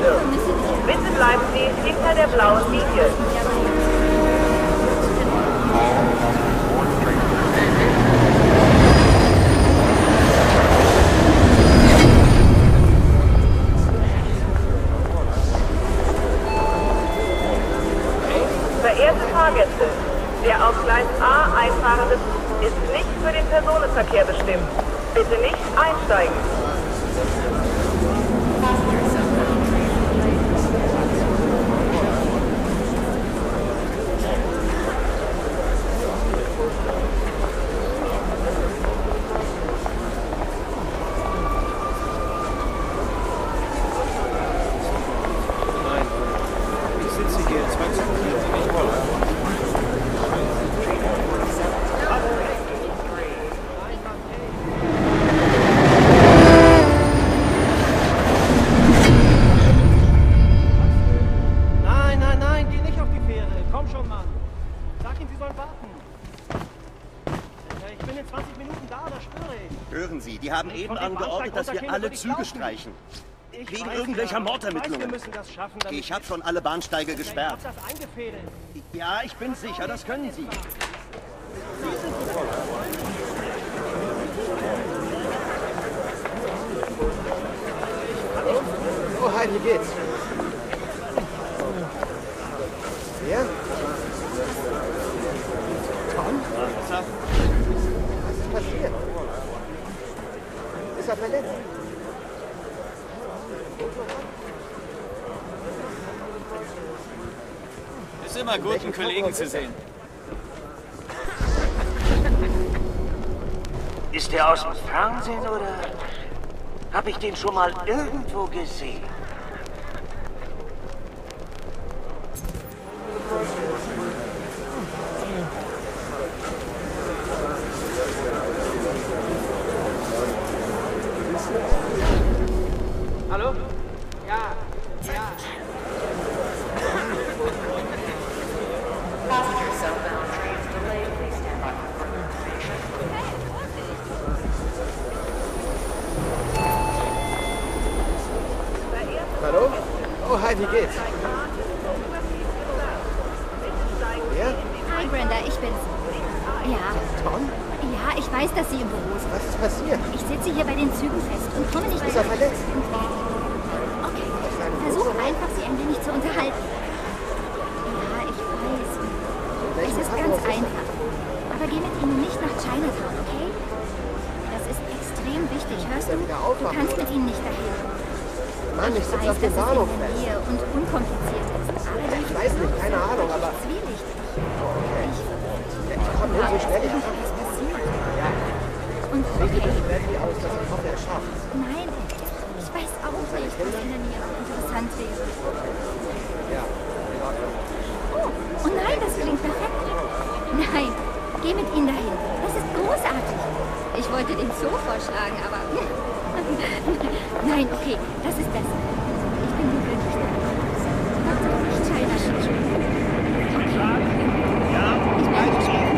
Bezirk. Bitte bleiben Sie hinter der blauen Linie. Verehrte Fahrgäste, der auf Gleis A einfahrende Zug ist nicht für den Personenverkehr bestimmt. Bitte nicht einsteigen. Die haben eben angeordnet, dass wir alle Züge streichen. Wegen irgendwelcher Mordermittlungen. Ich habe schon alle Bahnsteige gesperrt. Ja, ich bin sicher, das können Sie. Oh, hi, wie geht's? Ja? Tom? Was ist passiert? Ist er verletzt? Ist immer gut, einen Kollegen zu sehen. Ist der aus dem Fernsehen oder habe ich den schon mal irgendwo gesehen? Hallo? Ja, ja. Hallo? Oh, hi, wie geht's? Ja? Hi, Brenda, ich bin's. Ja. Tom? Ja, ich weiß, dass Sie im Büro sind. Was ist passiert? Ich sitze hier bei den Zügen fest und komme nicht Ist er verletzt? Okay, versuch einfach, Sie ein wenig zu unterhalten. Ja, ich weiß. Es ist ganz einfach. Aber geh mit Ihnen nicht nach Chinatown, okay? Das ist extrem wichtig, hörst du? Du kannst mit Ihnen nicht dahin. Mann, ich sitze auf dass dem Bahnhof es in der fest. Nähe und unkompliziert ist. Aber Ich weiß nicht, keine Ahnung, aber... zwielichtig. Ja, komm hin, so schnell ich kann. Was passiert? Ja. Und okay. Ich werde die aus, dass ich hoffe, er schafft. Nein, ich weiß auch nicht, was in der Nähe interessant wäre. Ja, in Ordnung. Oh nein, das klingt perfekt. Nein, geh mit ihnen dahin. Das ist großartig. Ich wollte den Zoo vorschlagen, aber... Nein, okay, das ist besser. Ich bin gewöhnt. Hauptsache nicht China. Okay. Ja, Ich melde mich.